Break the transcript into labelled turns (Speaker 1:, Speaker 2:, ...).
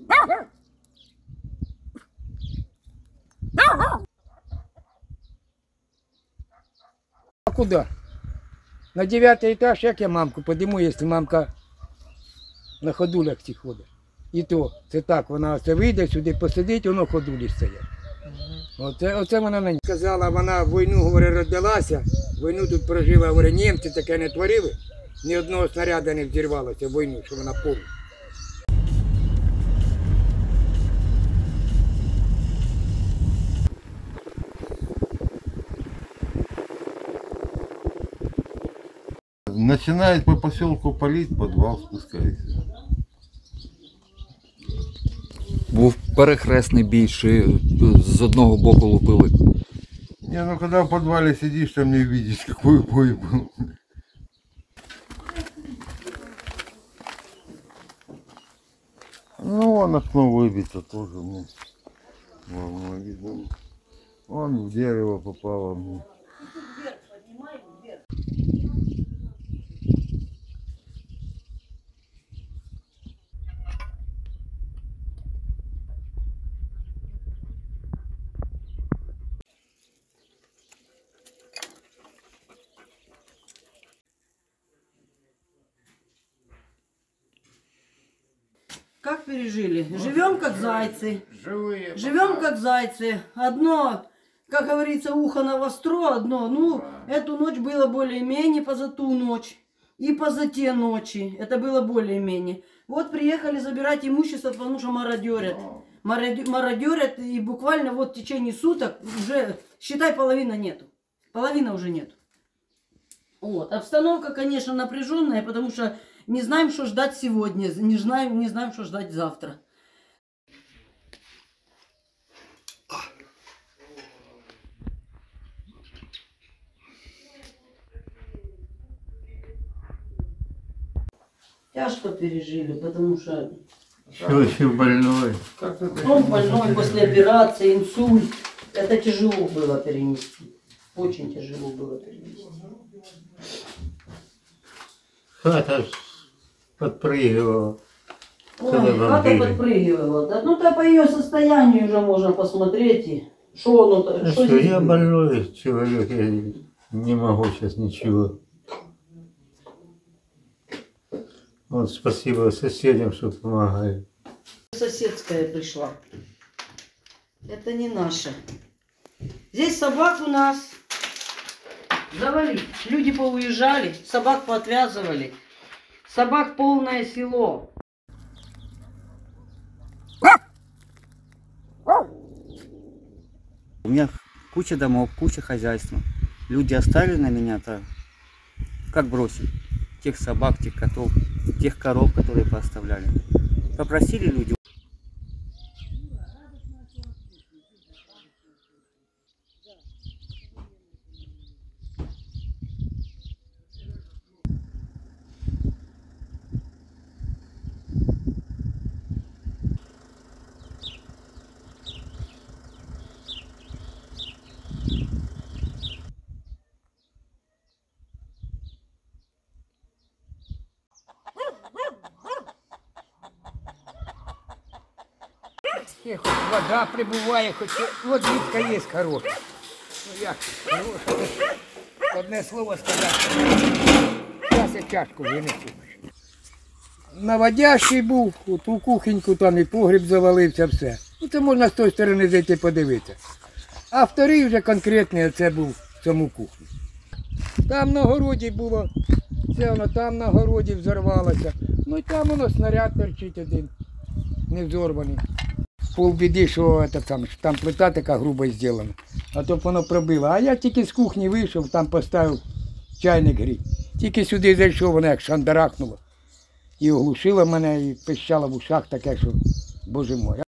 Speaker 1: А куда? На 9-й этаж, як я мамку подиму, якщо мамка на ходулях ці ходить. І то, це так, вона це вийде сюди, посидить, воно ходулі стоять. Оце вона мені сказала, вона в війну, говорить, родилася, війну тут прожила, говорить, німці таке не творили, ні одного снаряду не взірвалося в війну, що вона повна.
Speaker 2: Начинает по поселку палить, подвал спускается.
Speaker 3: Був перехресний бій, чи з одного боку лупили?
Speaker 2: Не, ну когда в подвале сидишь, там не видишь, какой бой был. Ну, вон окно выбито тоже. Вон видно. Вон в дерево попало.
Speaker 4: Как пережили? Живем как зайцы. Живем как зайцы. Одно, как говорится, ухо навостро, одно. Ну, эту ночь было более-менее, поза ту ночь. И поза те ночи. Это было более-менее. Вот приехали забирать имущество, потому что мародерят. Мародерят, и буквально вот в течение суток уже, считай, половины нету. Половины уже нет. Вот. Обстановка, конечно, напряженная, потому что не знаем, что ждать сегодня, не знаем, что ждать завтра. Тяжко пережили, потому что...
Speaker 2: Что еще больной?
Speaker 4: Он больной после операции, инсульт. Это тяжело было перенести. Очень тяжело было перенести.
Speaker 5: Хата подпрыгивала.
Speaker 4: Ой, хата подпрыгивала. Да, ну, то по ее состоянию уже можно посмотреть. И что оно,
Speaker 5: Что я больной человек, я не могу сейчас ничего. Вот спасибо соседям, что помогают.
Speaker 4: Соседская пришла. Это не наша. Здесь собак у нас завали. Люди поуезжали, собак поотвязывали. Собак полное село.
Speaker 6: У меня куча домов, куча хозяйства. Люди оставили на меня-то, как бросить? Тех собак, тех котов, тех коров, которые поставляли. Попросили люди.
Speaker 1: Хоч вода прибуває, хоч водичка є хороша. Ну як, хороша. Одне слово сказати. Зараз я чашку винесу. Наводящий був, от у кухоньку там і погріб завалився, все. Ну це можна з тої сторони зайти подивитися. А вторий вже конкретний, оце був в цьому кухні. Там на городі було, це воно там на городі взорвалося. Ну і там воно снаряд торчить один, не взорваний. Полбіди, що там плита така грубо зроблена, а то б воно пробило. А я тільки з кухні вийшов, там поставив чайник гріти. Тільки сюди зайшов, воно як шандарахнуло. І оглушило мене, і пищало в ушах таке, що, боже мой.